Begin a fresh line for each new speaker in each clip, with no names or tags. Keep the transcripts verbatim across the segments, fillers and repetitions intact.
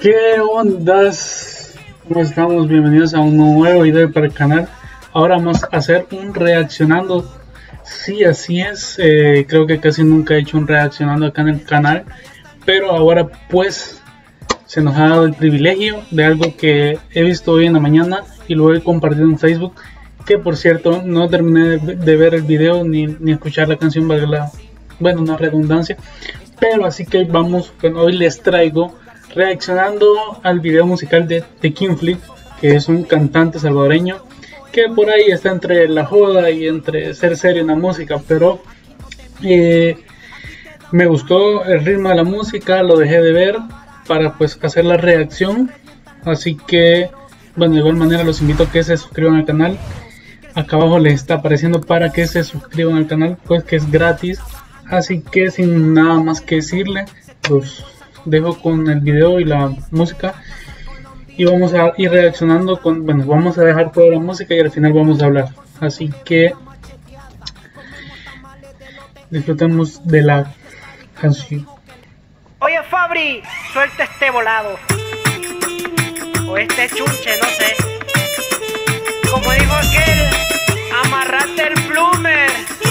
¿Qué ondas? ¿Cómo estamos? Bienvenidos a un nuevo video para el canal. Ahora vamos a hacer un reaccionando. Sí, así es. Eh, creo que casi nunca he hecho un reaccionando acá en el canal, pero ahora pues se nos ha dado el privilegio de algo que he visto hoy en la mañana y lo he compartido en Facebook. Que por cierto no terminé de, de ver el video ni, ni escuchar la canción, valga la, bueno, una redundancia. Pero así que vamos, bueno, hoy les traigo reaccionando al video musical de The King Flip, que es un cantante salvadoreño que por ahí está entre la joda y entre ser serio en la música, pero eh, me gustó el ritmo de la música, lo dejé de ver para pues hacer la reacción. Así que bueno, de igual manera los invito a que se suscriban al canal. Acá abajo les está apareciendo para que se suscriban al canal, pues que es gratis. Así que sin nada más que decirle, los dejo con el video y la música y vamos a ir reaccionando con, bueno, vamos a dejar toda la música y al final vamos a hablar. Así que disfrutemos de la canción.
Oye Fabri, suelta este volado o este chunche, no sé. Como dijo aquel, amarrate el plumer.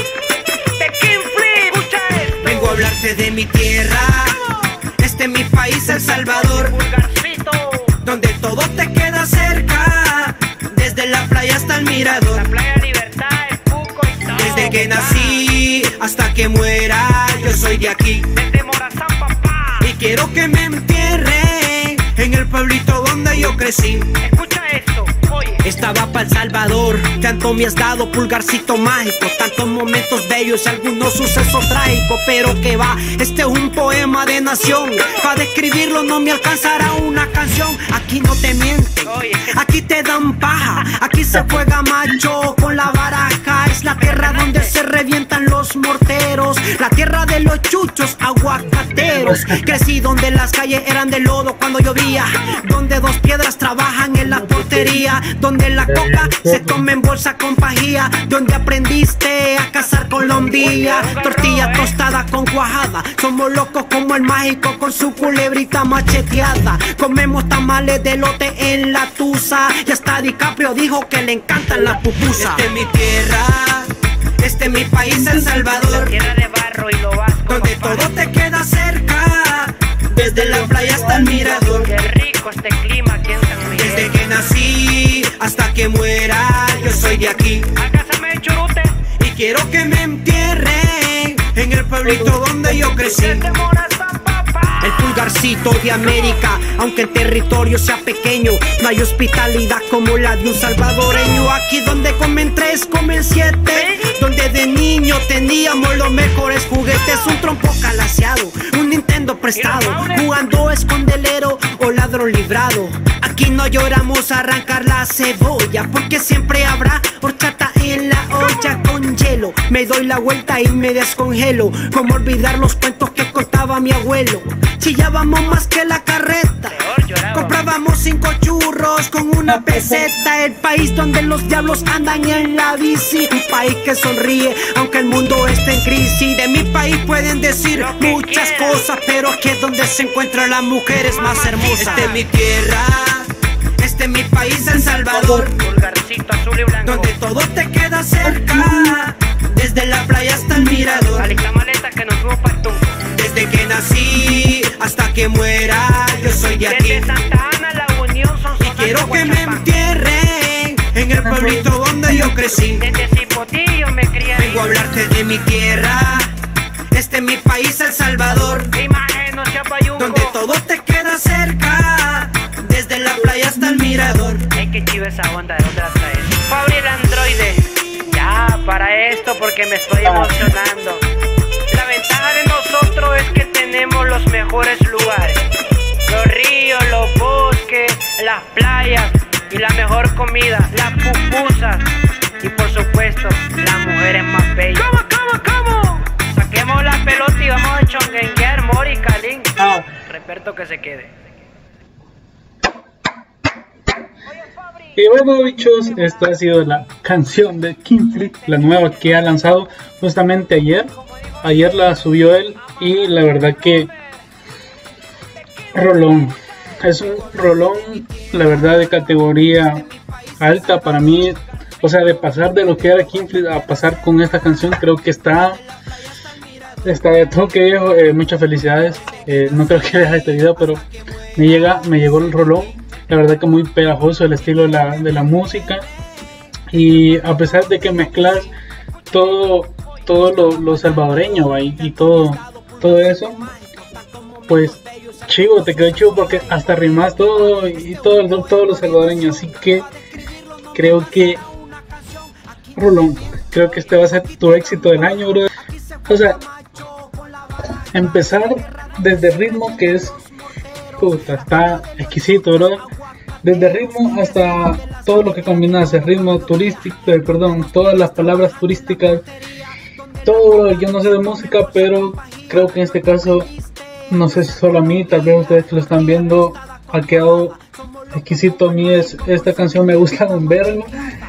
The King Flip, escucha esto.
Vengo a hablarte de mi tierra. Este es mi país, El Salvador,
Pulgarcito,
donde todo te queda cerca, desde la playa hasta el mirador.
la playa Libertad, el Puco y todo.
Desde que nací hasta que muera, yo soy de aquí.
Desde Morazán, papá.
Y quiero que me entierren en el pueblito donde yo crecí.
Escucha esto, oye.
Estaba para El Salvador, tanto me has dado, Pulgarcito mágico, tantos momentos bellos y algunos sucesos trágicos, pero que va, este es un poema de nación, para describirlo no me alcanzará una canción. Aquí no te mienten, aquí te dan paja, aquí se juega macho con la baraja, es la tierra donde se revientan los morteros, la tierra de los chuchos aguacateros. Crecí donde las calles eran de lodo cuando llovía, donde dos piedras trabajan en la portería, donde la coca se toma en bolsa con pajía, donde aprendiste a cazar colombia, tortilla tostada con cuajada. Somos locos como el mágico con su culebrita macheteada. Comemos tamales de lote en la tusa y hasta DiCaprio dijo que le encantan las pupusas. Esta es mi tierra, este es mi país, El Salvador,
Tierra de barro y lo vasco,
donde
papá.
todo te queda cerca, desde la playa hasta el mirador.
Qué rico este clima aquí en San Miguel.
Desde que nací hasta que muera, yo soy de aquí.
Alcázame el churute.
Y quiero que me entierren en el pueblito donde yo crecí.
Desde Morazán, papá.
El Pulgarcito de América, aunque el territorio sea pequeño, no hay hospitalidad como la de un salvadoreño. Aquí donde comen tres, comen siete, donde de niño teníamos los mejores juguetes. Un trompo calaseado, un Nintendo prestado, jugando escondelero o ladrón librado. Aquí no lloramos a arrancar la cebolla, porque siempre habrá horchata en la olla con hielo. Me doy la vuelta y me descongelo, como olvidar los cuentos que contaba mi abuelo. Chillábamos más que la carreta, comprábamos cinco churros con una peseta. El país donde los diablos andan en la bici, un país que sonríe aunque el mundo esté en crisis. De mi país pueden decir muchas cosas, pero aquí es donde se encuentran las mujeres más hermosas. Esta es mi tierra, este es mi país, El Salvador,
Pulgarcito azul y blanco.
donde todo te queda cerca, desde la playa hasta el mirador.
Alista maleta que nos fuimos para Tunco.
Desde que nací hasta que muera, yo soy de aquí.
Desde Santa Ana, La Unión, son
Y quiero que me entierren en el pueblito donde yo crecí.
Desde Cipotillo me crié.
Vengo a hablarte de mi tierra, este es mi país, El Salvador,
Imagen, no sea payunco.
donde todo te queda cerca, desde la playa hasta el mirador.
Ay, qué chiva esa onda, ¿de dónde la traes? Fabri el androide. Ya, para esto porque me estoy emocionando. La ventaja de nosotros es que tenemos los mejores lugares. Los ríos, los bosques, las playas y la mejor comida, las pupusas. Y por supuesto, las mujeres más bellas. ¿Cómo, cómo, cómo? Saquemos la pelota y vamos a chonguenguear, Mori, Calín. Reperto que se quede.
Y bueno, bichos, esta ha sido la canción de King Flip, la nueva que ha lanzado justamente ayer. Ayer la subió él y la verdad que rolón. es un rolón, la verdad, de categoría alta para mí. O sea, de pasar de lo que era Kingfleet a pasar con esta canción, creo que está está de toque viejo. Eh, muchas felicidades. Eh, no creo que veas este video, pero me llega me llegó el rolón. La verdad que muy pegajoso el estilo de la, de la música, y a pesar de que mezclas todo todo lo, lo salvadoreño, ¿va? y, y todo todo eso, pues chivo, te quedó chivo porque hasta rimas todo y todo, todo lo salvadoreño. Así que creo que rolón, creo que este va a ser tu éxito del año, bro. O sea, empezar desde el ritmo, que es puta, está exquisito, bro. Desde el ritmo hasta todo lo que combinas, el ritmo turístico, eh, perdón, todas las palabras turísticas, todo, bro. Yo no sé de música, pero creo que en este caso, no sé si solo a mí, tal vez ustedes que lo están viendo, ha quedado exquisito. A mí es, esta canción me gusta un verlo,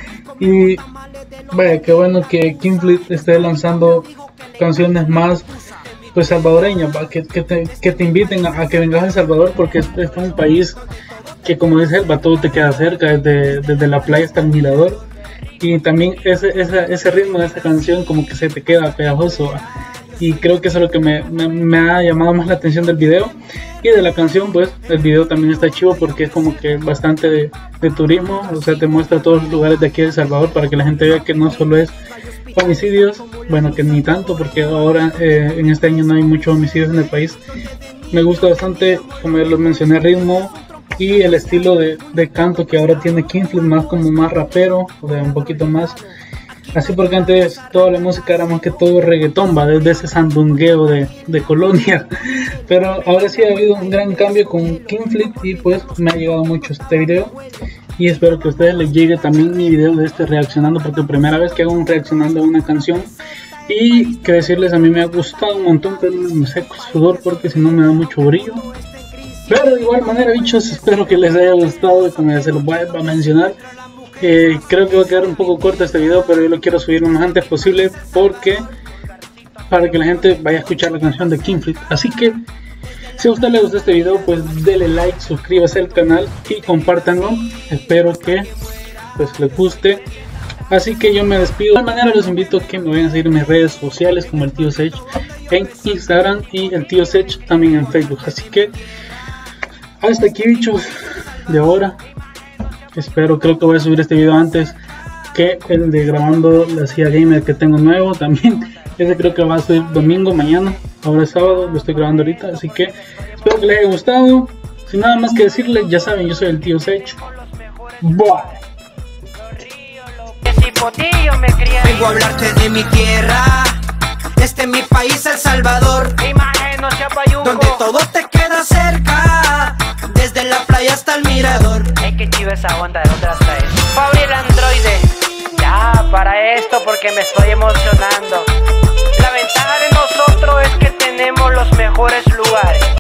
y vaya, qué bueno que Kingfleet esté lanzando canciones más pues salvadoreñas, ¿va? Que, que, te, que te inviten a, a que vengas a El Salvador, porque es, es un país que, como dice el todo te queda cerca, desde, desde la playa hasta el mirador, y también ese, ese, ese ritmo de esta canción como que se te queda pegajoso, ¿va? Y creo que eso es lo que me, me, me ha llamado más la atención del video. Y de la canción, pues el video también está chivo porque es como que bastante de, de turismo, o sea, te muestra todos los lugares de aquí de El Salvador para que la gente vea que no solo es homicidios, bueno, que ni tanto, porque ahora eh, en este año no hay muchos homicidios en el país. Me gusta bastante, como ya lo mencioné, el ritmo y el estilo de, de canto que ahora tiene Kingfleet, más como más rapero, o sea, un poquito más así, porque antes toda la música era más que todo reggaetón, va, desde ese sandungueo de, de colonia. Pero ahora sí ha habido un gran cambio con Kingfleet, y pues me ha llegado mucho este video, y espero que a ustedes les llegue también mi video de este reaccionando, porque es primera vez que hago un reaccionando a una canción. Y que decirles, a mí me ha gustado un montón, pero me seco el sudor porque si no me da mucho brillo. Pero de igual manera, bichos, espero que les haya gustado, como ya se los voy a mencionar. Eh, creo que va a quedar un poco corto este video, pero yo lo quiero subir lo más antes posible, porque para que la gente vaya a escuchar la canción de Kingfleet. Así que si a usted le gustó este video, pues dele like, suscríbase al canal y compártanlo. Espero que pues les guste. Así que yo me despido. De igual manera los invito a que me vayan a seguir en mis redes sociales, como el tío Sech en Instagram y el tío Sech también en Facebook. Así que hasta aquí, bichos, de ahora. Espero, creo que voy a subir este video antes que el de grabando la silla gamer que tengo nuevo también. Ese creo que va a ser domingo, mañana. Ahora es sábado, lo estoy grabando ahorita. Así que espero que les haya gustado. Sin nada más que decirles, ya saben, yo soy el tío Sech. Bye.
Vengo a hablarte de mi tierra, este es mi país, El Salvador, donde todo te queda cerca, desde la playa hasta el mirador.
Es que chiva esa onda, ¿de dónde la traes? Fabri el androide, ya para esto porque me estoy emocionando. La ventaja de nosotros es que tenemos los mejores lugares.